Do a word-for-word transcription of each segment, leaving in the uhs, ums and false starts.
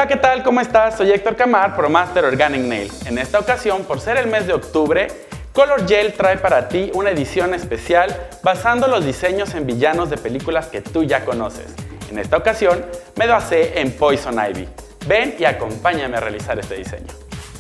Hola, ¿qué tal? ¿Cómo estás? Soy Héctor Camar, ProMaster Organic Nail. En esta ocasión, por ser el mes de octubre, Color Gel trae para ti una edición especial basando los diseños en villanos de películas que tú ya conoces. En esta ocasión, me basé en Poison Ivy. Ven y acompáñame a realizar este diseño.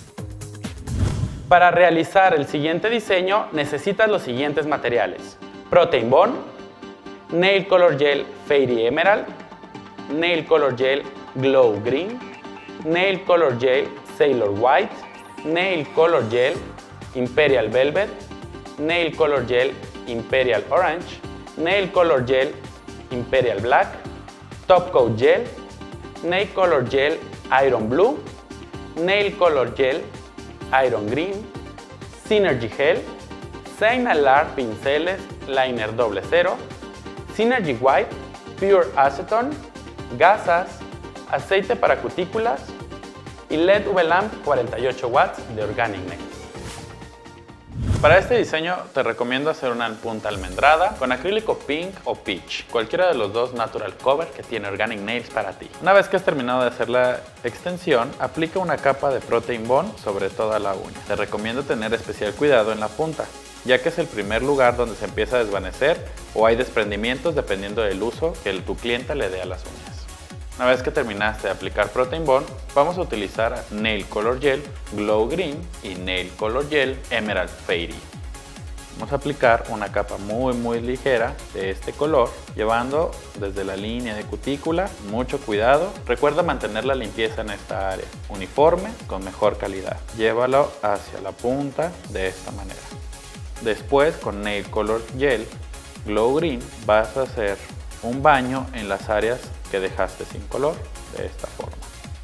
Para realizar el siguiente diseño necesitas los siguientes materiales: Protein Bond, Nail Color Gel Fairy Emerald, Nail Color Gel Glow Green, Nail Color Gel Sailor White, Nail Color Gel Imperial Velvet, Nail Color Gel Imperial Orange, Nail Color Gel Imperial Black, Top Coat Gel, Nail Color Gel Iron Blue, Nail Color Gel Iron Green, Synergy Gel, Signalar Pinceles Liner doble cero, Synergy White, Pure Acetone, gasas, aceite para cutículas y L E D U V Lamp cuarenta y ocho watts de Organic Nail. Para este diseño te recomiendo hacer una punta almendrada con acrílico pink o peach, cualquiera de los dos natural cover que tiene Organic Nails para ti. Una vez que has terminado de hacer la extensión, aplica una capa de Protein Bond sobre toda la uña. Te recomiendo tener especial cuidado en la punta, ya que es el primer lugar donde se empieza a desvanecer o hay desprendimientos dependiendo del uso que tu clienta le dé a las uñas. Una vez que terminaste de aplicar Protein Bond, vamos a utilizar Nail Color Gel Glow Green y Nail Color Gel Emerald Fairy. Vamos a aplicar una capa muy muy ligera de este color, llevando desde la línea de cutícula, mucho cuidado. Recuerda mantener la limpieza en esta área, uniforme, con mejor calidad. Llévalo hacia la punta de esta manera. Después, con Nail Color Gel Glow Green, vas a hacer un baño en las áreas que dejaste sin color, de esta forma.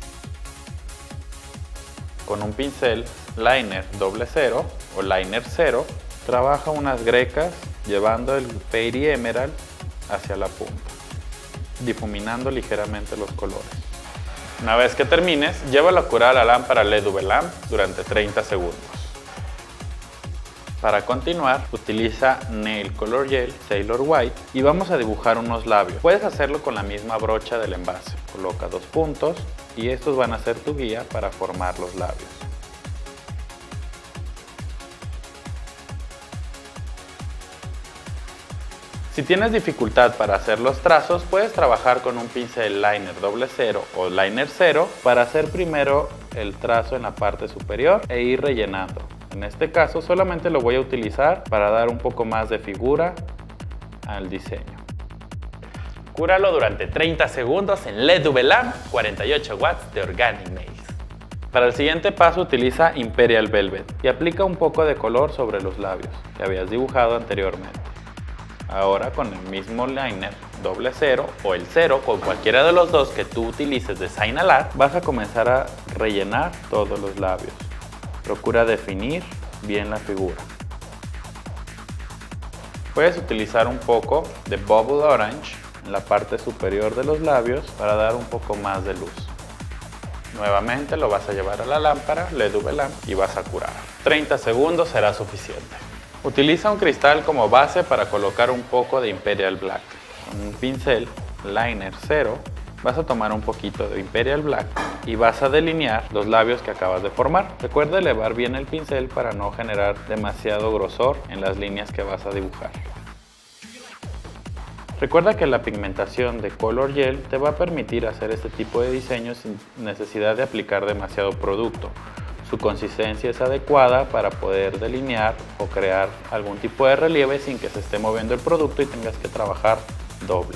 Con un pincel liner doble cero o liner cero, trabaja unas grecas llevando el Fairy Emerald hacia la punta, difuminando ligeramente los colores. Una vez que termines, llévalo a curar a la lámpara L E D U V Lamp durante treinta segundos. Para continuar, utiliza Nail Color Gel Sailor White y vamos a dibujar unos labios. Puedes hacerlo con la misma brocha del envase. Coloca dos puntos y estos van a ser tu guía para formar los labios. Si tienes dificultad para hacer los trazos, puedes trabajar con un pincel liner doble cero o liner cero para hacer primero el trazo en la parte superior e ir rellenando. En este caso solamente lo voy a utilizar para dar un poco más de figura al diseño. Cúralo durante treinta segundos en L E D U V Lamp cuarenta y ocho watts de Organic Nails. Para el siguiente paso utiliza Imperial Velvet y aplica un poco de color sobre los labios que habías dibujado anteriormente. Ahora con el mismo liner doble cero o el cero, con cualquiera de los dos que tú utilices de Signalar, vas a comenzar a rellenar todos los labios. Procura definir bien la figura. Puedes utilizar un poco de Bubble Orange en la parte superior de los labios para dar un poco más de luz. Nuevamente lo vas a llevar a la lámpara L E D U V Lamp y vas a curar. treinta segundos será suficiente. Utiliza un cristal como base para colocar un poco de Imperial Black. Con un pincel liner cero vas a tomar un poquito de Imperial Black y vas a delinear los labios que acabas de formar. Recuerda elevar bien el pincel para no generar demasiado grosor en las líneas que vas a dibujar. Recuerda que la pigmentación de Color Gel te va a permitir hacer este tipo de diseños sin necesidad de aplicar demasiado producto. Su consistencia es adecuada para poder delinear o crear algún tipo de relieve sin que se esté moviendo el producto y tengas que trabajar doble.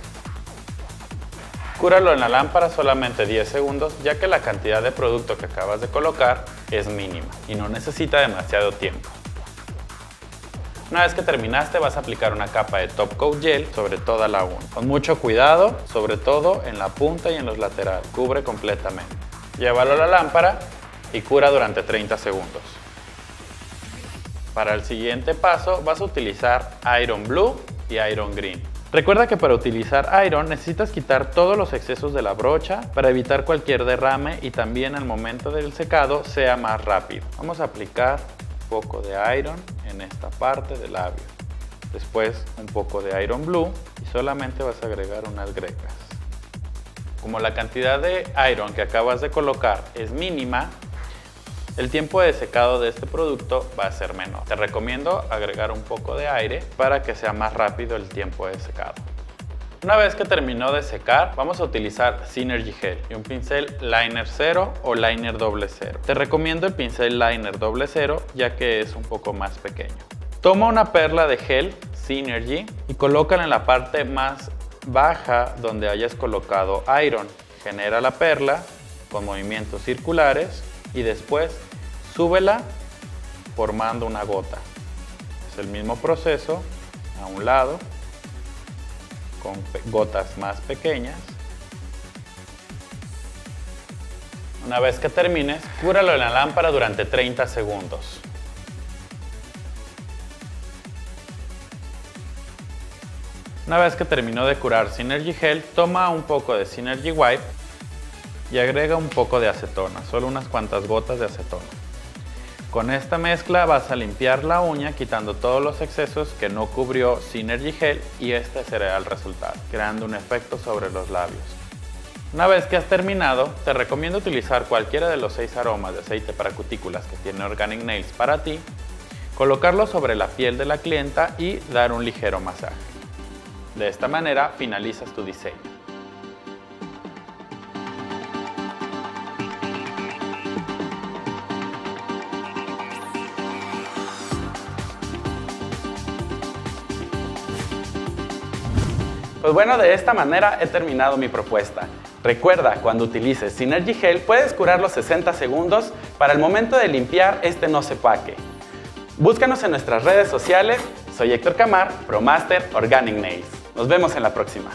Cúralo en la lámpara solamente diez segundos, ya que la cantidad de producto que acabas de colocar es mínima y no necesita demasiado tiempo. Una vez que terminaste, vas a aplicar una capa de Top Coat Gel sobre toda la uña. Con mucho cuidado, sobre todo en la punta y en los laterales. Cubre completamente. Llévalo a la lámpara y cura durante treinta segundos. Para el siguiente paso, vas a utilizar Iron Blue y Iron Green. Recuerda que para utilizar Iron necesitas quitar todos los excesos de la brocha para evitar cualquier derrame y también al momento del secado sea más rápido. Vamos a aplicar un poco de Iron en esta parte del labio. Después un poco de Iron Blue y solamente vas a agregar unas grecas. como la cantidad de iron que acabas de colocar es mínima, el tiempo de secado de este producto va a ser menor. Te recomiendo agregar un poco de aire para que sea más rápido el tiempo de secado. Una vez que terminó de secar, vamos a utilizar Synergy Gel y un pincel Liner cero o Liner doble cero. Te recomiendo el pincel Liner doble cero ya que es un poco más pequeño. Toma una perla de gel Synergy y colócala en la parte más baja donde hayas colocado iron. Genera la perla con movimientos circulares y después súbela formando una gota. Es el mismo proceso a un lado con gotas más pequeñas. Una vez que termines, cúralo en la lámpara durante treinta segundos. Una vez que terminó de curar Synergy Gel, toma un poco de Synergy Wipe y agrega un poco de acetona, solo unas cuantas gotas de acetona. Con esta mezcla vas a limpiar la uña quitando todos los excesos que no cubrió Synergy Gel y este será el resultado, creando un efecto sobre los labios. Una vez que has terminado, te recomiendo utilizar cualquiera de los seis aromas de aceite para cutículas que tiene Organic Nails para ti, colocarlo sobre la piel de la clienta y dar un ligero masaje. De esta manera finalizas tu diseño. Pues bueno, de esta manera he terminado mi propuesta. Recuerda, cuando utilices Synergy Gel puedes curar los sesenta segundos para el momento de limpiar este no se opaque. Búscanos en nuestras redes sociales. Soy Héctor Camar, ProMaster Organic Nails. Nos vemos en la próxima.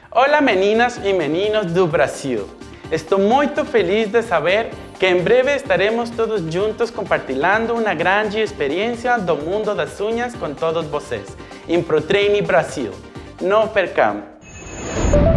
Olá meninas e meninos do Brasil! Estou muito feliz de saber que em breve estaremos todos juntos compartilhando uma grande experiência do mundo das unhas com todos vocês. Improtrain Brasil. Não percam!